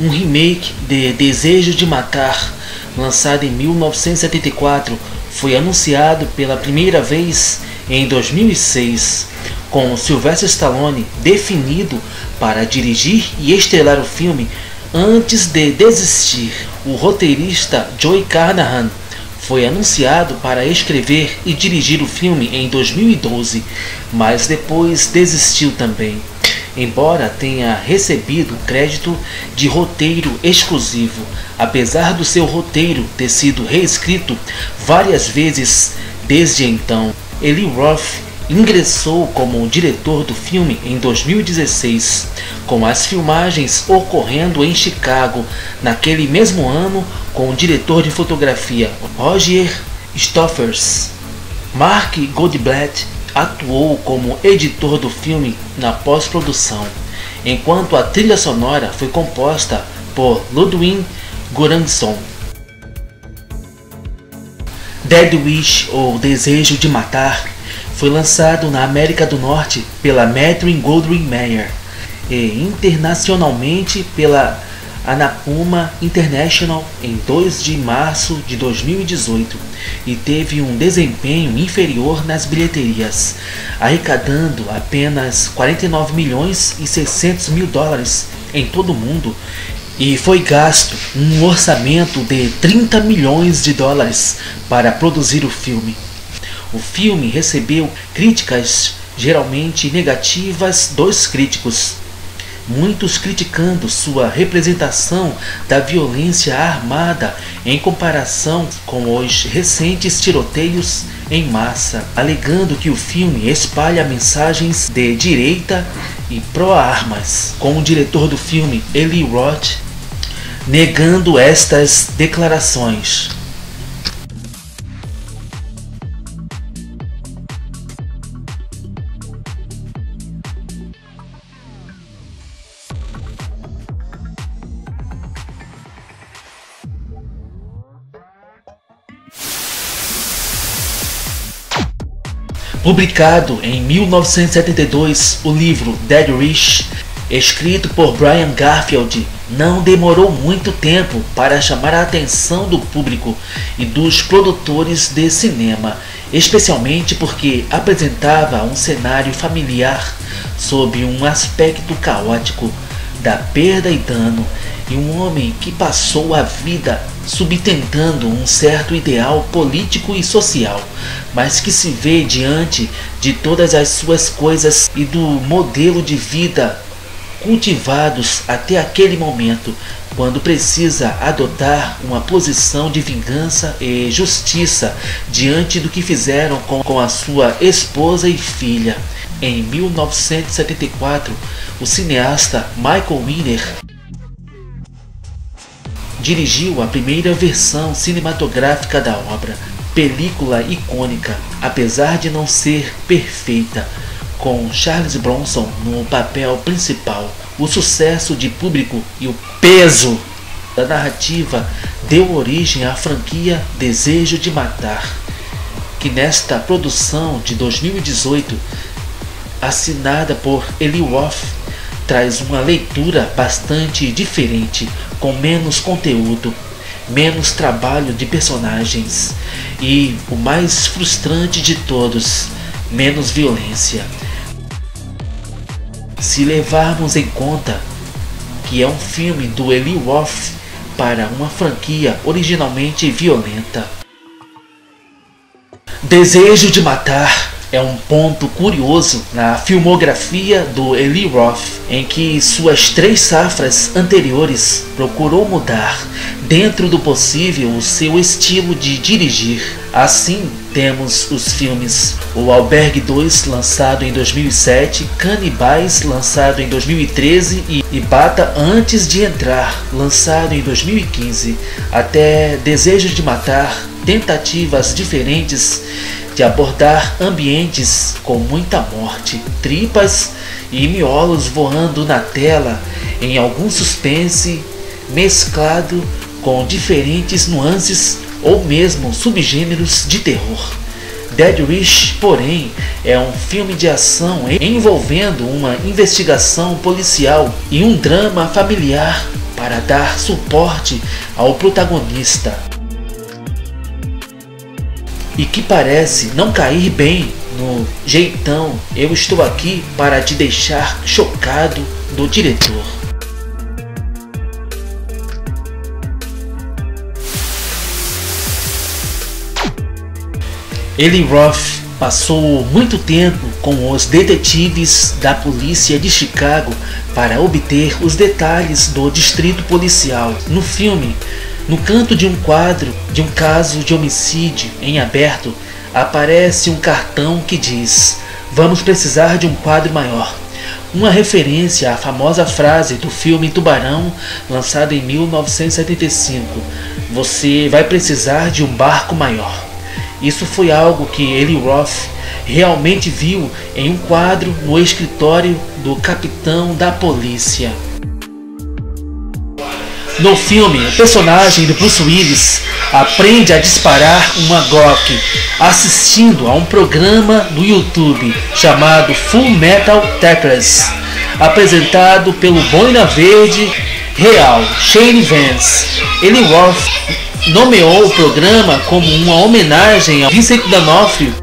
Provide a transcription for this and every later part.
Um remake de Desejo de Matar, lançado em 1974, foi anunciado pela primeira vez em 2006, com Sylvester Stallone definido para dirigir e estrelar o filme antes de desistir. O roteirista Joe Carnahan foi anunciado para escrever e dirigir o filme em 2012, mas depois desistiu também, embora tenha recebido crédito de roteiro exclusivo, apesar do seu roteiro ter sido reescrito várias vezes desde então. Eli Roth ingressou como diretor do filme em 2016, com as filmagens ocorrendo em Chicago naquele mesmo ano, com o diretor de fotografia Roger Stoffers. Mark Goldblatt atuou como editor do filme na pós-produção, enquanto a trilha sonora foi composta por Ludwig Göransson. Dead Wish, ou Desejo de Matar, foi lançado na América do Norte pela Metro-Goldwyn-Mayer e internacionalmente pela Annapurna International em 2 de março de 2018 e teve um desempenho inferior nas bilheterias, arrecadando apenas 49 milhões e 600 mil dólares em todo o mundo, e foi gasto um orçamento de 30 milhões de dólares para produzir o filme. O filme recebeu críticas geralmente negativas dos críticos, muitos criticando sua representação da violência armada em comparação com os recentes tiroteios em massa, alegando que o filme espalha mensagens de direita e pró-armas, com o diretor do filme, Eli Roth, negando estas declarações. Publicado em 1972, o livro Dead Wish, escrito por Brian Garfield, não demorou muito tempo para chamar a atenção do público e dos produtores de cinema, especialmente porque apresentava um cenário familiar sob um aspecto caótico da perda e dano, e um homem que passou a vida subtentando um certo ideal político e social, mas que se vê diante de todas as suas coisas e do modelo de vida cultivados até aquele momento, quando precisa adotar uma posição de vingança e justiça diante do que fizeram com a sua esposa e filha. Em 1974, o cineasta Michael Winner dirigiu a primeira versão cinematográfica da obra, película icônica, apesar de não ser perfeita, com Charles Bronson no papel principal. O sucesso de público e o peso da narrativa deu origem à franquia Desejo de Matar, que nesta produção de 2018, assinada por Eli Roth, traz uma leitura bastante diferente, com menos conteúdo, menos trabalho de personagens e, o mais frustrante de todos, menos violência. Se levarmos em conta que é um filme do Eli Roth para uma franquia originalmente violenta. Desejo de Matar é um ponto curioso na filmografia do Eli Roth, em que suas 3 safras anteriores procurou mudar, dentro do possível, o seu estilo de dirigir. Assim, temos os filmes O Albergue 2, lançado em 2007, Canibais, lançado em 2013 e Bata Antes de Entrar, lançado em 2015, até Desejo de Matar, tentativas diferentes de abordar ambientes com muita morte, tripas e miolos voando na tela, em algum suspense mesclado com diferentes nuances ou mesmo subgêneros de terror. Dead Wish, porém, é um filme de ação envolvendo uma investigação policial e um drama familiar para dar suporte ao protagonista e que parece não cair bem no jeitão "eu estou aqui para te deixar chocado" do diretor. Eli Roth passou muito tempo com os detetives da polícia de Chicago para obter os detalhes do distrito policial. No filme, no canto de um quadro de um caso de homicídio em aberto, aparece um cartão que diz: "Vamos precisar de um quadro maior", uma referência à famosa frase do filme Tubarão, lançado em 1975, "Você vai precisar de um barco maior". Isso foi algo que Eli Roth realmente viu em um quadro no escritório do capitão da polícia. No filme, o personagem de Bruce Willis aprende a disparar uma Glock assistindo a um programa do YouTube chamado Full Metal Jacket, apresentado pelo Boina Verde real Shane Vance. Eli Roth nomeou o programa como uma homenagem a Vincent D'Onofrio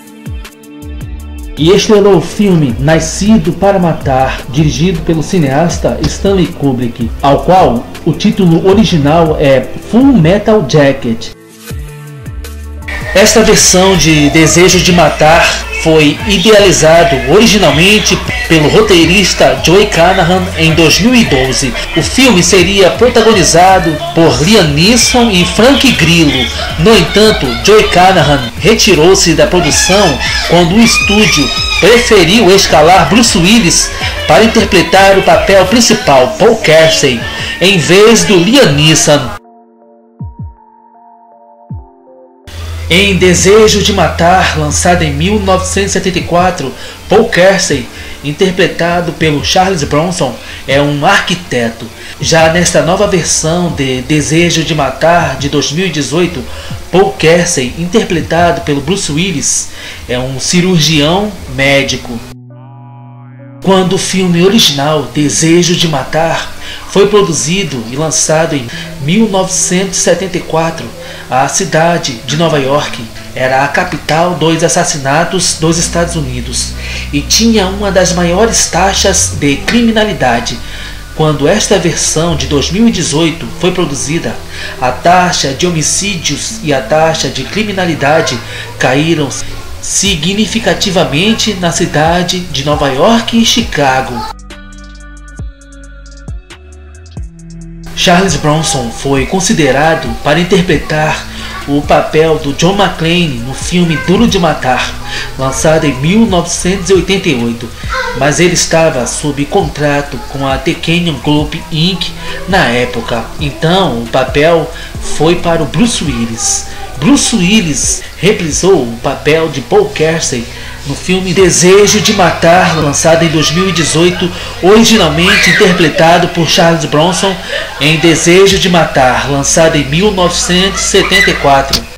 e estrelou o filme Nascido para Matar, dirigido pelo cineasta Stanley Kubrick, ao qual o título original é Full Metal Jacket. Esta versão de Desejo de Matar foi idealizado originalmente pelo roteirista Joe Carnahan em 2012. O filme seria protagonizado por Liam Neeson e Frank Grillo. No entanto, Joe Carnahan retirou-se da produção quando o estúdio preferiu escalar Bruce Willis para interpretar o papel principal, Paul Kersey, em vez do Liam Neeson. Em Desejo de Matar, lançado em 1974, Paul Kersey, interpretado pelo Charles Bronson, é um arquiteto. Já nesta nova versão de Desejo de Matar, de 2018, Paul Kersey, interpretado pelo Bruce Willis, é um cirurgião médico. Quando o filme original Desejo de Matar foi produzido e lançado em 1974, a cidade de Nova York era a capital dos assassinatos dos Estados Unidos e tinha uma das maiores taxas de criminalidade. Quando esta versão de 2018 foi produzida, a taxa de homicídios e a taxa de criminalidade caíram significativamente na cidade de Nova York e Chicago. Charles Bronson foi considerado para interpretar o papel do John McClane no filme Duro de Matar, lançado em 1988, mas ele estava sob contrato com a The Canyon Group Inc. na época, então o papel foi para o Bruce Willis. Bruce Willis reprisou o papel de Paul Kersey no filme Desejo de Matar, lançado em 2018, originalmente interpretado por Charles Bronson em Desejo de Matar, lançado em 1974.